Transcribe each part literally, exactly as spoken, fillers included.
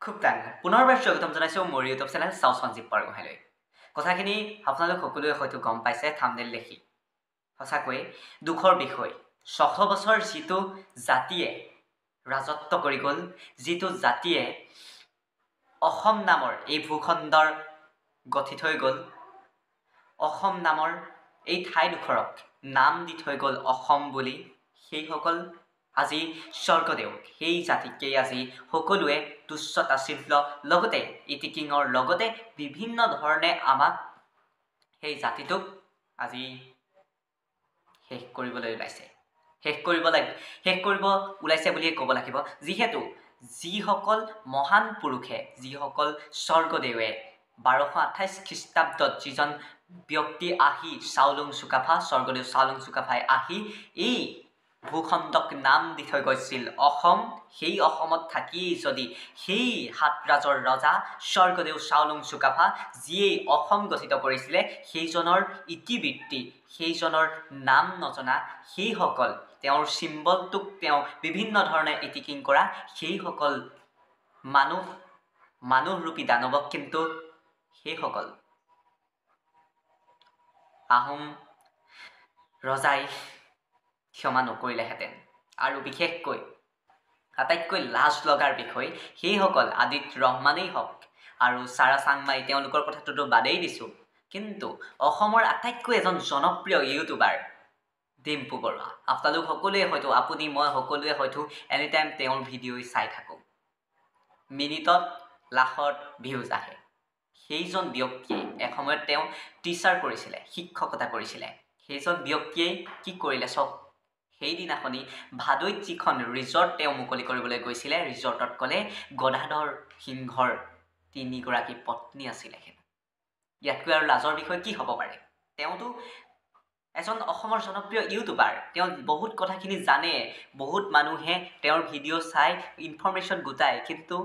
খুব টান পুনৰবাৰ স্বাগতম জনাইছোঁ মোৰ ইউটিউব চেনেল চাও সঞ্জীৱ বৰগোহাঁইলৈ। কথাখিনি আপোনালোক সকলোৱে হয়তো গম পাইছে থাম্বনেইল দেখি। সঁচাকৈ দুখৰ বিষয়, ছশ বছৰ যিটো জাতিয়ে ৰাজত্ব কৰি গ'ল, যিটো জাতিয়ে অসম নামৰ এই ভূখণ্ডৰ গঠি থৈ গ'ল, অসম নামৰ এই ঠাইডোখৰক নাম দি থৈ গ'ল অসম বুলি, সেইসকল আজি স্বৰ্গদেউ, সেই জাতিকেই আজি সকলোৱে তুচ্ছ তাচ্ছিল্য লগতে ইটিকিঙৰ লগতে বিভিন্ন ধৰণে আমাক সেই জাতিটোক আজি শেষ কৰিবলৈ ওলাইছে শেষ কৰিব লাগে শেষ কৰিব ওলাইছে বুলিয়ে ক'ব লাগিব। যিহেতু যিসকল মহান পুৰুষে, যিসকল স্বৰ্গদেৱে বাৰশ আঠাইছ খ্ৰীষ্টাব্দত যিজন ব্যক্তি আহি চাওলুং চুকাফা স্বৰ্গদেউ চাওলুং চুকাফাই আহি এই ভূখণ্ডক নাম দি থৈ গৈছিল অসম, সেই অসমত থাকিয়েই যদি সেই সাতৰাজৰ ৰজা স্বৰ্গদেউ চাওলুং চুকাফা যিয়েই অসম গঠিত কৰিছিলে, সেইজনৰ ইতিবৃত্তি, সেইজনৰ নাম নজনা সেইসকল, তেওঁৰ চিম্বলটোক তেওঁ বিভিন্ন ধৰণে ইটিকিং কৰা সেইসকল মানুহ মানুহৰূপী দানৱক কিন্তু সেইসকল আহোম ৰজাই ক্ষমা নকৰিলেহেঁতেন। আৰু বিশেষকৈ আটাইতকৈ লাজ লগাৰ বিষয়, সেইসকল আদিত ৰহমানেই হওক আৰু চাৰা চাংমাই, তেওঁলোকৰ কথাটোতো বাদেই দিছোঁ, কিন্তু অসমৰ আটাইতকৈ এজন জনপ্ৰিয় ইউটিউবাৰ ডিম্পু বৰুৱা, আপোনালোক সকলোৱে হয়তো আপুনি মই সকলোৱে হয়তো এনি টাইম তেওঁৰ ভিডিঅ' চাই থাকোঁ। মিনিটত লাখত ভিউজ আহে। সেইজন ব্যক্তিয়ে এসময়ত তেওঁ টিচাৰ কৰিছিলে, শিক্ষকতা কৰিছিলে। সেইজন ব্যক্তিয়ে কি কৰিলে চাওক। সেইদিনাখনি ভাদৈত যিখন ৰিজৰ্ট তেওঁ মুকলি কৰিবলৈ গৈছিলে, ৰিজৰ্টত ক'লে গদাধৰ সিংহৰ তিনিগৰাকী পত্নী আছিলে। ইয়াতকৈ আৰু লাজৰ বিষয় কি হ'ব পাৰে? তেওঁতো এজন অসমৰ জনপ্ৰিয় ইউটিউবাৰ, তেওঁ বহুত কথাখিনি জানে, বহুত মানুহে তেওঁৰ ভিডিঅ' চাই ইনফৰমেশ্যন গোটায়, কিন্তু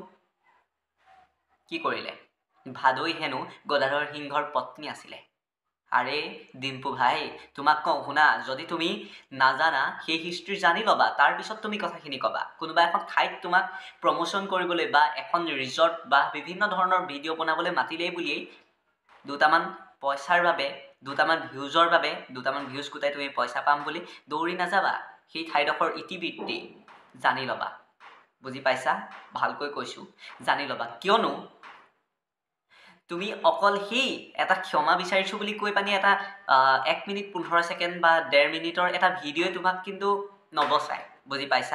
কি কৰিলে? ভাদৈ হেনো গদাধৰ সিংহৰ পত্নী আছিলে। আৰে ডিম্পু ভাই, তোমাক কওঁ শুনা, যদি তুমি নাজানা সেই হিষ্ট্ৰী জানি ল'বা, তাৰপিছত তুমি কথাখিনি ক'বা। কোনোবা এখন ঠাইত তোমাক প্ৰমোশ্যন কৰিবলৈ বা এখন ৰিজৰ্ট বা বিভিন্ন ধৰণৰ ভিডিঅ' বনাবলৈ মাতিলেই বুলিয়েই দুটামান পইচাৰ বাবে, দুটামান ভিউজৰ বাবে, দুটামান ভিউজ গোটাই তুমি পইচা পাম বুলি দৌৰি নাযাবা। সেই ঠাইডোখৰ ইতিবৃত্তি জানি ল'বা। বুজি পাইছা? ভালকৈ কৈছোঁ, জানি ল'বা। কিয়নো তুমি অকল সেই এটা ক্ষমা বিচাৰিছোঁ বুলি কৈ পানি এটা এক মিনিট পোন্ধৰ ছেকেণ্ড বা ডেৰ মিনিটৰ এটা ভিডিঅ'ই তোমাক কিন্তু নবচায়। বুজি পাইছা?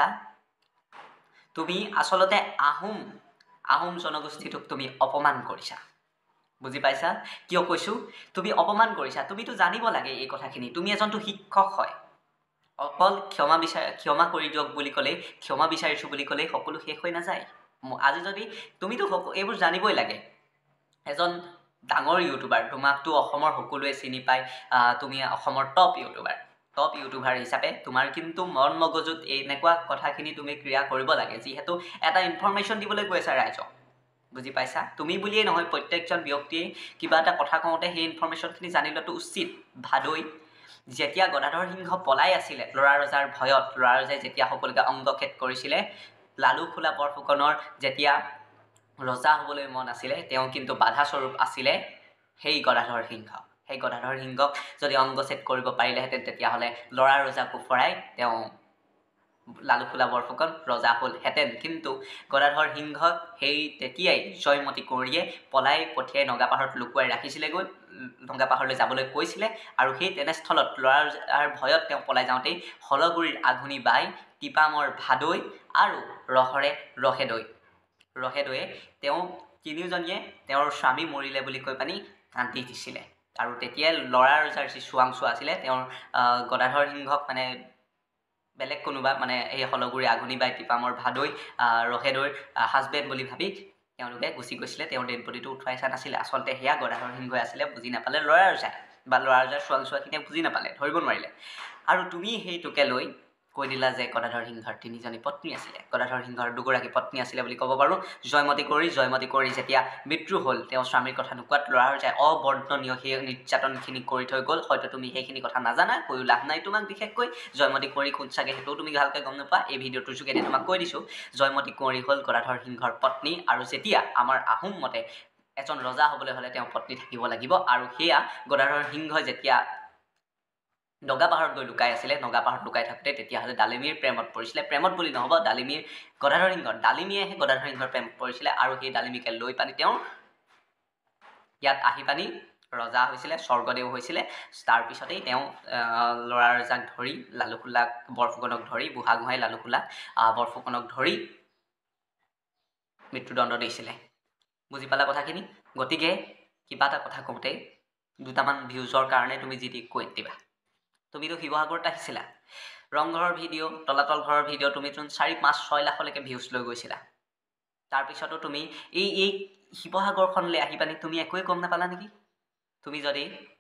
তুমি আচলতে আহোম আহোম জনগোষ্ঠীটোক তুমি অপমান কৰিছা। বুজি পাইছা কিয় কৈছোঁ? তুমি অপমান কৰিছা। তুমিতো জানিব লাগে এই কথাখিনি। তুমি এজনটো শিক্ষক হয়। অকল ক্ষমা বিচাৰ ক্ষমা কৰি দিয়ক বুলি ক'লেই, ক্ষমা বিচাৰিছোঁ বুলি ক'লেই সকলো শেষ হৈ নাযায়। আজি যদি তুমিতো এইবোৰ জানিবই লাগে। এজন ডাঙৰ ইউটিউবাৰ, তোমাকতো অসমৰ সকলোৱে চিনি পায়, তুমি অসমৰ টপ ইউটিউবাৰ টপ ইউটিউবাৰ হিচাপে তোমাৰ কিন্তু মন মগজুত এনেকুৱা কথাখিনি তুমি ক্ৰিয়া কৰিব লাগে, যিহেতু এটা ইনফৰমেশ্যন দিবলৈ গৈ আছা ৰাইজক। বুজি পাইছা? তুমি বুলিয়েই নহয়, প্ৰত্যেকজন ব্যক্তিয়ে কিবা এটা কথা কওঁতে সেই ইনফৰমেশ্যনখিনি জানি লোৱাটো উচিত। ভাদৈ যেতিয়া গদাধৰ সিংহ পলাই আছিলে ল'ৰা ৰজাৰ ভয়ত, ল'ৰা ৰজাই যেতিয়া সকলোকে অংগক্ষেদ কৰিছিলে, লালু খোলা বৰফুকনৰ যেতিয়া ৰজা হ'বলৈ মন আছিলে, তেওঁ কিন্তু বাধাস্বৰূপ আছিলে সেই গদাধৰ সিংহ। সেই গদাধৰ সিংহক যদি অংগচ্ছেদ কৰিব পাৰিলেহেঁতেন, তেতিয়াহ'লে ল'ৰা ৰজাকো ফৰাই তেওঁ লালু খোলা বৰফুকন ৰজা হ'লহেঁতেন। কিন্তু গদাধৰ সিংহক সেই তেতিয়াই জয়মতী কোঁৱৰীয়ে পলাই পঠিয়াই নগাপাহাৰত লুকুৱাই ৰাখিছিলেগৈ, নগাপাহাৰলৈ যাবলৈ কৈছিলে। আৰু সেই তেনেস্থলত ল'ৰা ৰজাৰ ভয়ত তেওঁ পলাই যাওঁতেই হলগুৰিৰ আঘুনি বাই, টিপামৰ ভাদৈ আৰু ৰহৰে ৰহেদৈ ৰহেদৈয়ে তেওঁ তিনিওজনীয়ে তেওঁৰ স্বামী মৰিলে বুলি কৈ পানি কান্দি দিছিলে। আৰু তেতিয়াই ল'ৰা ৰজাৰ যি চোৱাংচোৱা আছিলে, তেওঁৰ গদাধৰ সিংহক মানে বেলেগ কোনোবা মানে এই হলগুৰি আঘুনি বাই টিপামৰ ভাদৈ ৰহেদৈৰ হাজবেণ্ড বুলি ভাবি তেওঁলোকে গুচি গৈছিলে। তেওঁৰ ডেড বডিটো উঠুৱাই চা নাছিলে। আচলতে সেয়া গদাধৰ সিংহই আছিলে। বুজি নাপালে ল'ৰা ৰজাই, বা ল'ৰা ৰজাৰ চোৱাংচোৱাখিনিয়ে বুজি নাপালে, ধৰিব নোৱাৰিলে। আৰু তুমি সেইটোকে লৈ কৈ দিলা যে গদাধৰ সিংহৰ তিনিজনী পত্নী আছিলে গদাধৰ সিংহৰ দুগৰাকী পত্নী আছিলে বুলি ক'ব পাৰোঁ জয়মতী কৰি জয়মতী কৰি যেতিয়া মৃত্যু হ'ল তেওঁ স্বামীৰ কথা নোকোৱাত ল'ৰাৰ যায় অবৰ্ণনীয় সেই নিৰ্যাতনখিনি কৰি থৈ গ'ল হয়তো তুমি সেইখিনি কথা নাজানা কৈও লাভ নাই তোমাক বিশেষকৈ জয়মতী কৰি কোন চাগে সেইটোও তুমি ভালকৈ গম নোপোৱা এই ভিডিঅ'টোৰ যোগেদি তোমাক কৈ দিছোঁ জয়মতী কৰি হ'ল গদাধৰ সিংহৰ পত্নী আৰু যেতিয়া আমাৰ আহোম মতে এজন ৰজা হ'বলৈ হ'লে তেওঁ পত্নী থাকিব লাগিব আৰু সেয়া গদাধৰ সিংহই যেতিয়া নগা পাহাৰত গৈ লুকাই আছিলে নগা পাহাৰত লুকাই থাকোঁতে তেতিয়াহ'লে ডালিমীৰ প্ৰেমত পৰিছিলে প্ৰেমত বুলি নহ'ব ডালিমীৰ গদাধৰ সিংহৰ ডালিমীয়েহে গদাধৰ সিংহৰ প্ৰেমত পৰিছিলে আৰু সেই ডালিমীকে লৈ পানি তেওঁ ইয়াত আহি পানি ৰজা হৈছিলে স্বৰ্গদেউ হৈছিলে তাৰপিছতেই তেওঁ ল'ৰাৰ জাক ধৰি লালুকুলাক বৰফুকনক ধৰি বুঢ়াগোহাঁই লালুকুলাক বৰফুকনক ধৰি মৃত্যুদণ্ড দিছিলে বুজি পালা কথাখিনি গতিকে কিবা এটা কথা কওঁতে দুটামান ভিউজৰ কাৰণে তুমি যি টি কৈ দিবা তুমিতো শিৱসাগৰত আহিছিলা ৰংঘৰৰ ভিডিঅ' তলাতল ঘৰৰ ভিডিঅ' তুমি চোন চাৰি পাঁচ ছয় লাখলৈকে ভিউজ লৈ গৈছিলা তাৰপিছতো তুমি এই এই শিৱসাগৰখনলৈ আহি পানি তুমি একোৱে গম নাপালা নেকি তুমি যদি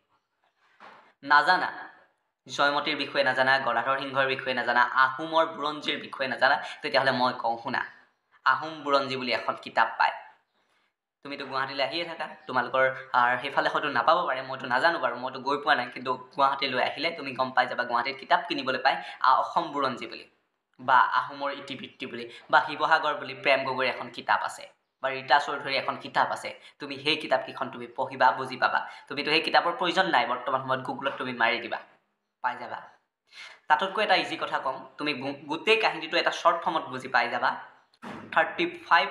নাজানা জয়মতীৰ বিষয়ে নাজানা গদাধৰ সিংহৰ বিষয়ে নাজানা আহোমৰ বুৰঞ্জীৰ বিষয়ে নাজানা তেতিয়াহ'লে মই কওঁ শুনা আহোম বুৰঞ্জী বুলি এখন কিতাপ পায় তুমিতো গুৱাহাটীলৈ আহিয়ে থাকা তোমালোকৰ সেইফালে হয়তো নাপাব পাৰে মইতো নাজানো বাৰু মইতো গৈ পোৱা নাই কিন্তু গুৱাহাটীলৈ আহিলে তুমি গম পাই যাবা গুৱাহাটীত কিতাপ কিনিবলৈ পায় অসম বুৰঞ্জী বুলি বা আহোমৰ ইতিবৃত্তি বুলি বা শিৱসাগৰ বুলি প্ৰেম গগৈৰ এখন কিতাপ আছে বা ৰীতা চৌধুৰীৰ এখন কিতাপ আছে তুমি সেই কিতাপকেইখন তুমি পঢ়িবা বুজি পাবা তুমিতো সেই কিতাপৰ প্ৰয়োজন নাই বৰ্তমান সময়ত গুগলত তুমি মাৰি দিবা পাই যাবা তাতোতকৈ এটা ইজি কথা কম তুমি গোটেই কাহিনীটো এটা শ্বৰ্ট ফৰ্মত বুজি পাই যাবা thirty five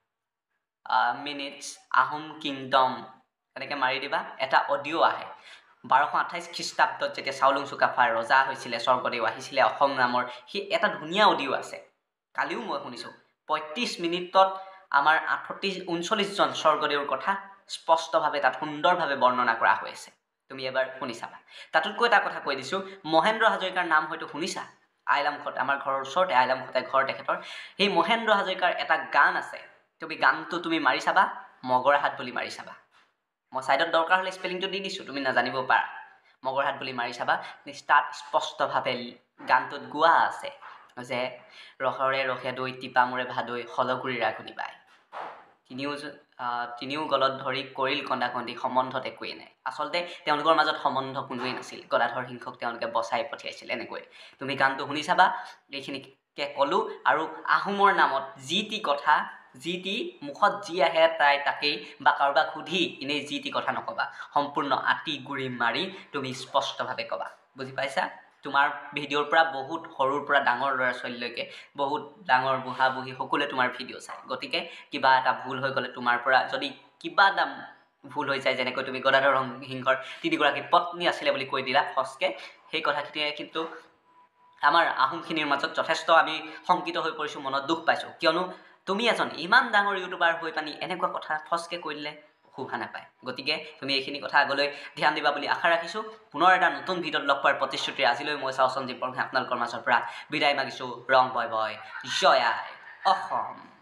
minutes Ahom kingdom এনেকৈ মাৰি দিবা এটা অডিঅ' আহে বাৰশ আঠাইছ খ্ৰীষ্টাব্দত যেতিয়া চাউলুং চুকাফাৰ ৰজা হৈছিলে স্বৰ্গদেউ আহিছিলে অসম নামৰ সেই এটা ধুনীয়া অডিঅ' আছে কালিও মই শুনিছোঁ পঁয়ত্ৰিছ মিনিটত আমাৰ আঠত্ৰিছ ঊনচল্লিছজন স্বৰ্গদেউৰ কথা স্পষ্টভাৱে তাত সুন্দৰভাৱে বৰ্ণনা কৰা হৈ আছে তুমি এবাৰ শুনি চাবা তাতোতকৈ এটা কথা কৈ দিছোঁ মহেন্দ্ৰ হাজৰিকাৰ নাম হয়তো শুনিছা আইলামখত আমাৰ ঘৰৰ ওচৰতে আইলামখতে ঘৰ তেখেতৰ সেই মহেন্দ্ৰ হাজৰিকাৰ এটা গান আছে তুমি গানটো তুমি মাৰি চাবা মগৰাহাট বুলি মাৰি চাবা মই ছাইডত দৰকাৰ হ'লে স্পেলিংটো দি দিছোঁ তুমি নাজানিব পাৰা মগৰহাট বুলি মাৰি চাবা তাত স্পষ্টভাৱে গানটোত গোৱা আছে যে ৰসৰে ৰসে দৈ টিপা মূৰে ভাদৈ হলগুৰি ৰাগুনি বাই তিনিও তিনিও গলত ধৰি কৰিল কন্দা কন্দি সম্বন্ধত একোৱেই নাই আচলতে তেওঁলোকৰ মাজত সম্বন্ধ কোনোৱেই নাছিল গদাধৰ সিংহক তেওঁলোকে বচাই পঠিয়াইছিল এনেকৈ তুমি গানটো শুনি চাবা এইখিনিকে ক'লোঁ আৰু আহোমৰ নামত যি টি কথা যি টি মুখত যি আহে তাই তাকেই বা কাৰোবাক সুধি এনেই যি টি কথা নক'বা সম্পূৰ্ণ আঁতি গুৰি মাৰি তুমি স্পষ্টভাৱে ক'বা বুজি পাইছা তোমাৰ ভিডিঅ'ৰ পৰা বহুত সৰুৰ পৰা ডাঙৰ ল'ৰা ছোৱালীলৈকে বহুত ডাঙৰ বুঢ়া বুঢ়ী সকলোৱে তোমাৰ ভিডিঅ' চায় গতিকে কিবা এটা ভুল হৈ গ'লে তোমাৰ পৰা যদি কিবা এটা ভুল হৈ যায় যেনেকৈ তুমি গদাধৰ সিংহৰ তিনিগৰাকী পত্নী আছিলে বুলি কৈ দিলা ফচকৈ সেই কথাখিনিয়ে কিন্তু আমাৰ আহোমখিনিৰ মাজত যথেষ্ট আমি শংকিত হৈ পৰিছোঁ মনত দুখ পাইছোঁ কিয়নো তুমি এজন ইমান ডাঙৰ ইউটিউবাৰ হৈ পানি এনেকুৱা কথা ফচকৈ কৈ দিলে শোভা নাপায় গতিকে তুমি এইখিনি কথা আগলৈ ধ্যান দিবা বুলি আশা ৰাখিছোঁ পুনৰ এটা নতুন ভিডিঅ'ত লগ পোৱাৰ প্ৰতিশ্ৰুতি আজিলৈ মই চাওঁ সঞ্জীৱ বৰগোহাঁই আপোনালোকৰ মাজৰ পৰা বিদায় মাগিছোঁ ৰং বয় বয় জয় আই অসম।